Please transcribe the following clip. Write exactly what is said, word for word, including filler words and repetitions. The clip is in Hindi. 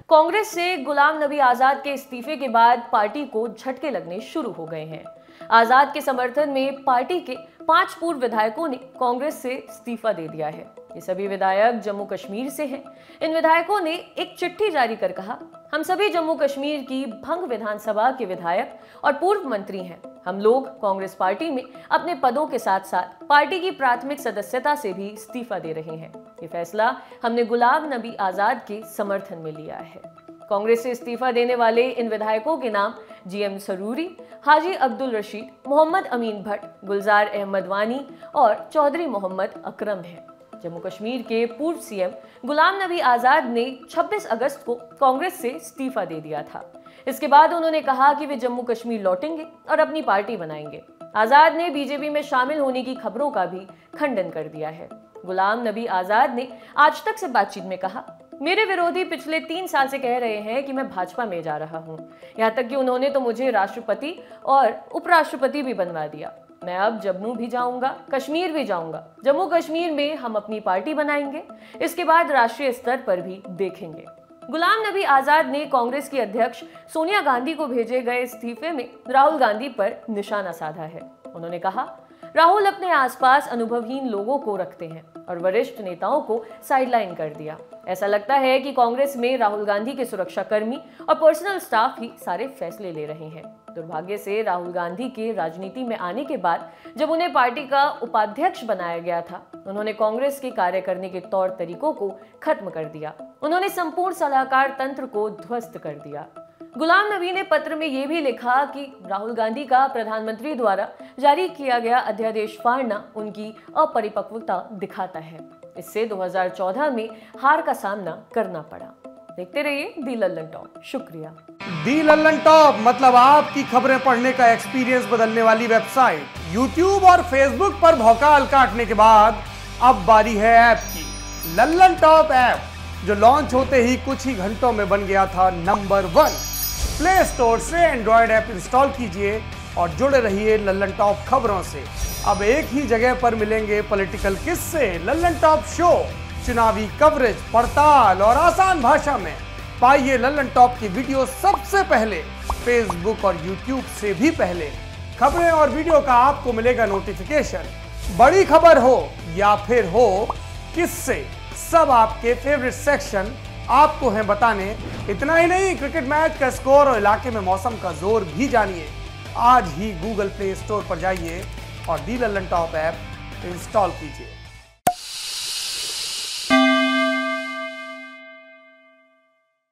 कांग्रेस से गुलाम नबी आजाद के इस्तीफे के बाद पार्टी को झटके लगने शुरू हो गए हैं। आजाद के समर्थन में पार्टी के पांच पूर्व विधायकों ने कांग्रेस से इस्तीफा दे दिया है। ये सभी विधायक जम्मू कश्मीर से हैं। इन विधायकों ने एक चिट्ठी जारी कर कहा, हम सभी जम्मू कश्मीर की भंग विधानसभा के विधायक और पूर्व मंत्री हैं। हम लोग कांग्रेस पार्टी में अपने पदों के साथ साथ पार्टी की प्राथमिक सदस्यता से भी इस्तीफा दे रहे हैं। ये फैसला हमने गुलाम नबी आजाद के समर्थन में लिया है। कांग्रेस से इस्तीफा देने वाले इन विधायकों के नाम जीएम सरूरी, हाजी अब्दुल रशीद, मोहम्मद अमीन भट्ट, गुलजार अहमद वानी और चौधरी मोहम्मद अकरम हैं। जम्मू कश्मीर के पूर्व सीएम गुलाम नबी आजाद ने छब्बीस अगस्त को कांग्रेस से इस्तीफा दे दिया था। इसके बाद उन्होंने कहा कि वे जम्मू कश्मीर लौटेंगे और अपनी पार्टी बनाएंगे। आजाद ने बीजेपी में शामिल होने की खबरों का भी खंडन कर दिया है। गुलाम नबी आजाद ने आज तक से बातचीत में कहा, मेरे विरोधी पिछले तीन साल से कह रहे हैं कि मैं भाजपा में जा रहा हूं। यहां तक कि उन्होंने तो मुझे राष्ट्रपति और उपराष्ट्रपति भी बनवा दिया। मैं अब जम्मू भी जाऊंगा, कश्मीर भी जाऊंगा। जम्मू कश्मीर में हम अपनी पार्टी बनाएंगे, इसके बाद राष्ट्रीय स्तर पर भी देखेंगे। गुलाम नबी आजाद ने कांग्रेस की अध्यक्ष सोनिया गांधी को भेजे गए इस्तीफे में राहुल गांधी पर निशाना साधा है। उन्होंने कहा, राहुल अपने आसपास अनुभवहीन लोगों को रखते हैं और वरिष्ठ नेताओं को साइडलाइन कर दिया। ऐसा लगता है कि कांग्रेस में राहुल गांधी के सुरक्षा कर्मी और पर्सनल स्टाफ ही सारे फैसले ले रहे हैं। दुर्भाग्य से राहुल गांधी के राजनीति में आने के बाद जब उन्हें पार्टी का उपाध्यक्ष बनाया गया था, उन्होंने कांग्रेस के कार्य करने के तौर तरीकों को खत्म कर दिया। उन्होंने संपूर्ण सलाहकार तंत्र को ध्वस्त कर दिया। गुलाम नबी ने पत्र में यह भी लिखा कि राहुल गांधी का प्रधानमंत्री द्वारा जारी किया गया अध्यादेश फाड़ना उनकी अपरिपक्वता दिखाता है। इससे दो हज़ार चौदह में हार का सामना करना पड़ा। देखते रहिए दी लल्लन टॉप। शुक्रिया। दी लल्लन टॉप मतलब आपकी खबरें पढ़ने का एक्सपीरियंस बदलने वाली वेबसाइट। यूट्यूब और फेसबुक पर भौकाल काटने के बाद अब बारी है ऐप की। लल्लन टॉप ऐप जो लॉन्च होते ही कुछ ही घंटों में बन गया था नंबर वन। प्ले स्टोर से एंड्रॉयड ऐप इंस्टॉल कीजिए और जुड़े रहिए लल्लन टॉप खबरों से। अब एक ही जगह पर मिलेंगे पॉलिटिकल किस्से, लल्लन टॉप शो, चुनावी कवरेज, पड़ताल और आसान भाषा में। पाइए लल्लन टॉप की वीडियो सबसे पहले, फेसबुक और यूट्यूब से भी पहले। खबरें और वीडियो का आपको मिलेगा नोटिफिकेशन। बड़ी खबर हो या फिर हो किस्से, सब आपके फेवरेट सेक्शन आपको हैं बताने। इतना ही नहीं, क्रिकेट मैच का स्कोर और इलाके में मौसम का जोर भी जानिए। आज ही गूगल प्ले स्टोर पर जाइए और the Lallantop app install कीजिए।